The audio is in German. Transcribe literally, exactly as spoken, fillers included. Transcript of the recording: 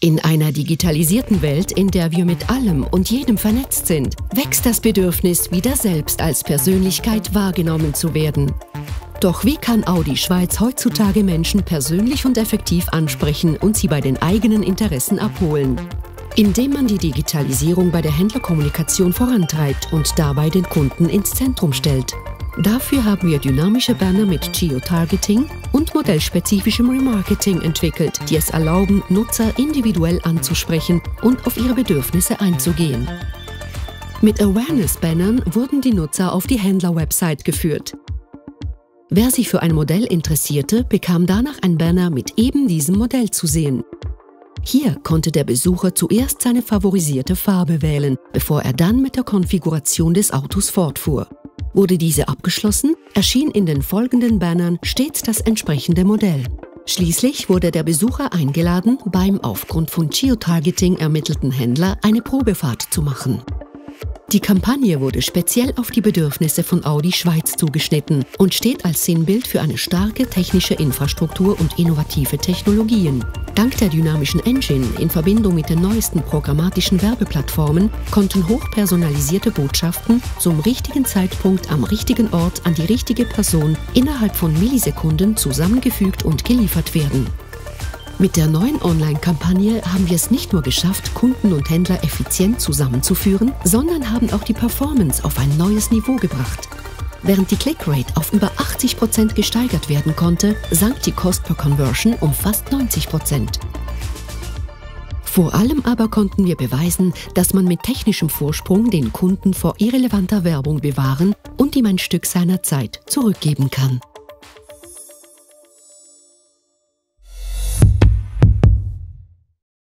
In einer digitalisierten Welt, in der wir mit allem und jedem vernetzt sind, wächst das Bedürfnis, wieder selbst als Persönlichkeit wahrgenommen zu werden. Doch wie kann Audi Schweiz heutzutage Menschen persönlich und effektiv ansprechen und sie bei den eigenen Interessen abholen? Indem man die Digitalisierung bei der Händlerkommunikation vorantreibt und dabei den Kunden ins Zentrum stellt. Dafür haben wir dynamische Banner mit Geo-Targeting und modellspezifischem Remarketing entwickelt, die es erlauben, Nutzer individuell anzusprechen und auf ihre Bedürfnisse einzugehen. Mit Awareness-Bannern wurden die Nutzer auf die Händler-Website geführt. Wer sich für ein Modell interessierte, bekam danach ein Banner mit eben diesem Modell zu sehen. Hier konnte der Besucher zuerst seine favorisierte Farbe wählen, bevor er dann mit der Konfiguration des Autos fortfuhr. Wurde diese abgeschlossen, erschien in den folgenden Bannern stets das entsprechende Modell. Schließlich wurde der Besucher eingeladen, beim aufgrund von Geotargeting ermittelten Händler eine Probefahrt zu machen. Die Kampagne wurde speziell auf die Bedürfnisse von Audi Schweiz zugeschnitten und steht als Sinnbild für eine starke technische Infrastruktur und innovative Technologien. Dank der dynamischen Engine in Verbindung mit den neuesten programmatischen Werbeplattformen konnten hochpersonalisierte Botschaften zum richtigen Zeitpunkt am richtigen Ort an die richtige Person innerhalb von Millisekunden zusammengefügt und geliefert werden. Mit der neuen Online-Kampagne haben wir es nicht nur geschafft, Kunden und Händler effizient zusammenzuführen, sondern haben auch die Performance auf ein neues Niveau gebracht. Während die Click-Rate auf über achtzig Prozent gesteigert werden konnte, sank die Cost per Conversion um fast neunzig Prozent. Vor allem aber konnten wir beweisen, dass man mit technischem Vorsprung den Kunden vor irrelevanter Werbung bewahren und ihm ein Stück seiner Zeit zurückgeben kann.